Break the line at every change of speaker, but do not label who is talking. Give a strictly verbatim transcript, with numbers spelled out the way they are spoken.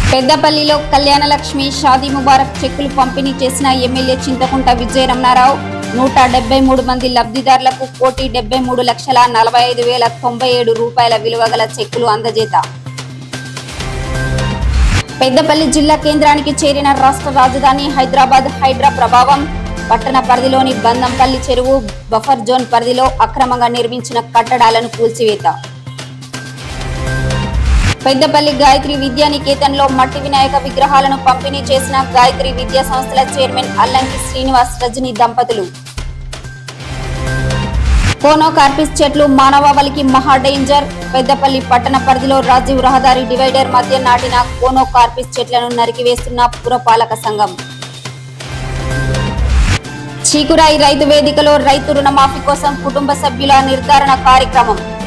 పెద్దపల్లిలో కళ్యాణలక్ష్మి షాదీ ముబారక్ చెక్కులు పంపిణీ చేసిన ఎమ్మెల్యే చింతకుంట విజయరమణారావు నూట డెబ్బై మూడు మంది లబ్ధిదారులకు కోటి డెబ్బై మూడు లక్షల నలభై ఐదు వేల తొంభై ఏడు రూపాయల విలువ గల చెక్కులు అందజేత పెద్దపల్లి జిల్లా కేంద్రానికి చేరిన రాష్ట్ర రాజధాని హైదరాబాద్ హైడ్రా ప్రభావం పట్టణ పరిధిలోని బందంపల్లి చెరువు బఫర్ జోన్ పరిధిలో అక్రమంగా నిర్మించిన కట్టడాలను కూల్చివేత పెద్దపల్లి గాయత్రి విద్యానికేతన్లో మట్టి వినాయక విగ్రహాలను పంపిణీ చేసిన గాయత్రి విద్యా సంస్థల చైర్మన్ అల్లంకి శ్రీనివాస్ రజని దంపతులు కోనో కార్పిస్ చెట్లు మానవాళికి మహా డేంజర్ పెద్దపల్లి పట్టణ పరిధిలో రాజీవ్ రహదారి డివైడర్ మధ్య నాటిన కోనో కార్పిస్ చెట్లను నరికివేస్తున్న పురపాలక సంఘం చీకురాయి రైతు వేదికలో రైతు రుణమాఫీ కోసం కుటుంబ సభ్యుల నిర్ధారణ కార్యక్రమం